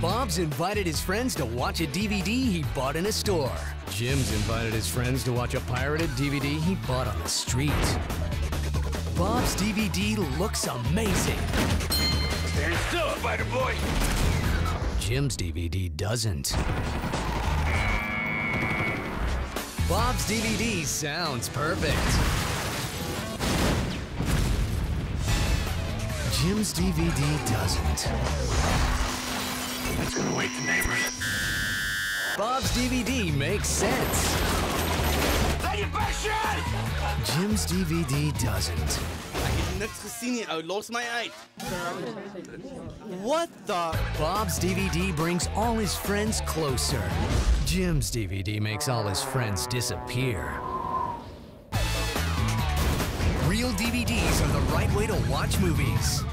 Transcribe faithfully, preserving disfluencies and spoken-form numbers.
Bob's invited his friends to watch a D V D he bought in a store. Jim's invited his friends to watch a pirated D V D he bought on the street. Bob's D V D looks amazing. Stand still, spider boy! Jim's D V D doesn't. Bob's D V D sounds perfect. Jim's D V D doesn't. That's gonna wake the neighbors. Bob's D V D makes sense. Let your best shot! Jim's D V D doesn't. Ek het niks gesien nie, ou. Los my uit. What the? Bob's D V D brings all his friends closer. Jim's D V D makes all his friends disappear. Real D V Ds are the right way to watch movies.